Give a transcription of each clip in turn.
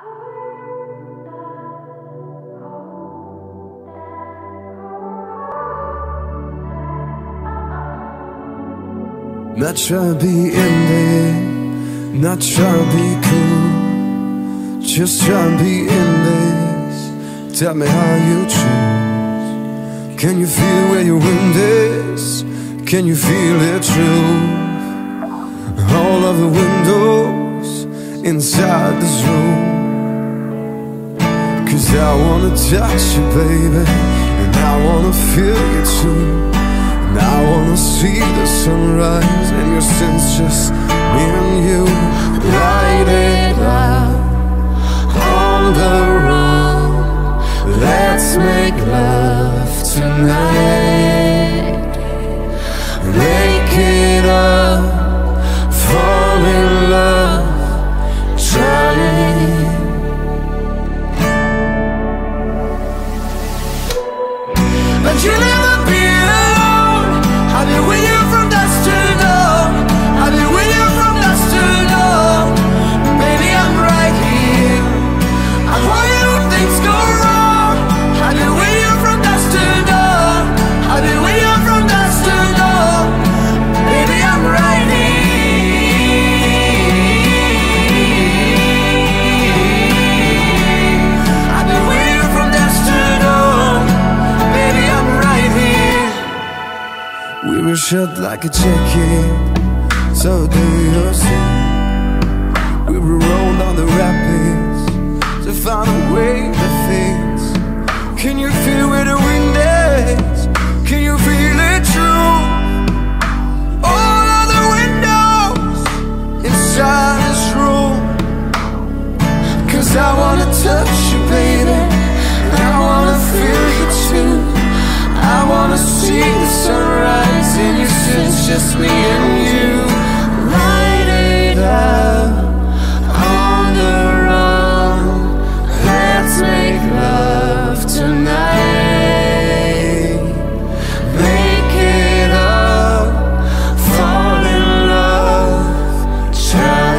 Not trying to be indie, not trying to be cool, just trying to be in this. Tell me how you choose. Can you feel where your wind is? Can you feel it true? All of the windows inside this room. 'Cause I wanna touch you, baby, and I wanna feel you too. And I wanna see the sunrise and your sins, just me and you. Light it up on the road. Let's make love tonight. Make it up, fall in love, trying. But you'll never be alone. I'll be with you from dusk to dawn. I'll be with you from dusk to dawn. Baby, I'm right here. I'm hold you when things go wrong. I'll be with you from dusk to dawn. I'll be with you from dusk to dawn. Baby, I'm right here. I'll be with you from dusk to dawn. Baby, I'm right here. We were shut like a chicken, so do you see? We were rolled on the rapids to find a way to fix. Can you feel where the wind is? Can you feel it true? All of the windows inside this room. 'Cause I wanna touch you, baby, and I wanna feel you too. I wanna see the sunrise in your sins, just me and you. Light it up on the road. Let's make love tonight. Make it up, fall in love, try.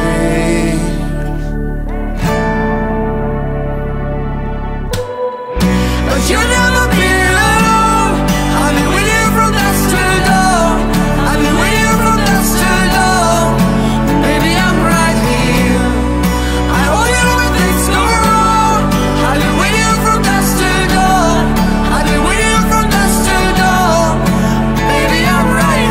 But you'll never be alone. I'll be with you from dusk to dawn. I'll be with you from dusk to dawn. Baby, I'm right here. I hold you when things go wrong. I'll be with you from dusk to dawn. I'll be with you from dusk to dawn. Baby, I'm right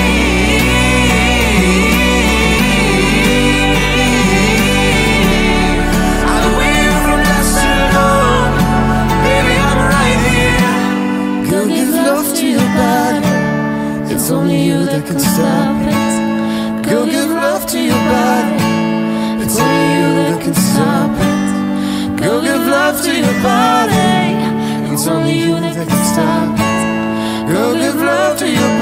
here. I'll be with you from dusk to dawn. Baby, I'm right here. Girl, give love to your body. It's only you that can stop it. Girl, give love to your body. It's only you that can stop it. Girl, give love to your body. It's only you that can stop it. Girl, give love to your